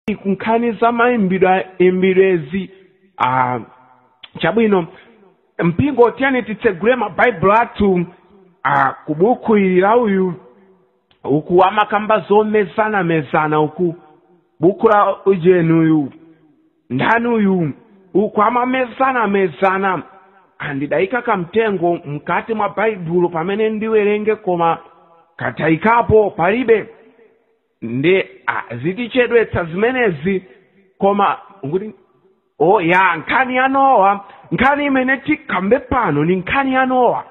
kunkhani za maimbirezi chabwino mpingo tiyani titsegule mabaibulo athu ku buku ili la uyu uku amakamba zomezana uku buku la ujenu uyu ndani uyu uku amamezana andidayika kamtengo mkati mwa baibulo pamene ndiwerenge koma katayikapo palibe ndi zitichedwetsa zimenezi koma nguti nkhani ya Nowa, nkhani imene tikambe pano ni nkhani ya Nowa.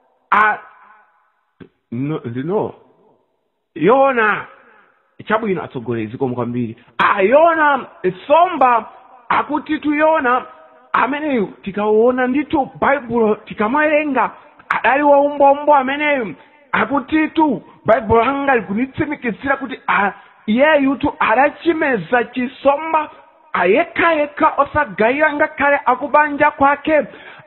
Yona chabwino atsogolezi koma kwambiri Yona somba akuti tuyona ameneyu tikaona ndithu baibulo tikamwerenga adali waumbombo ameneyu akuti tu baibulo langa likunitsimikizira kuti iyeyu tu adachimeza chisomba yekha osagayira ngakhale akubanja kwake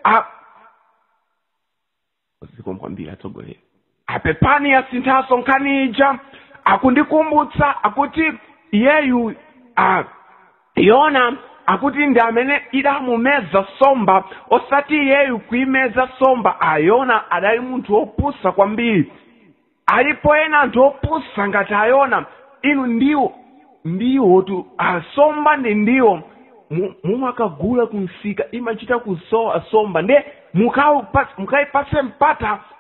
zikomkwambira atsogolera apepani yasinthaso nkhani ija akundikumbutsa akuti iyeyu Yona akuti ndi amene idamumeza somba osati iyeyu kuimeza somba. Yona adali munthu wopusa kwambiri, alipo ena anthu opusa ngati Yona. Inu ndiwo tu somba ndiwo mumakagula kumsika imachita kusowa somba nde mukaipase mpata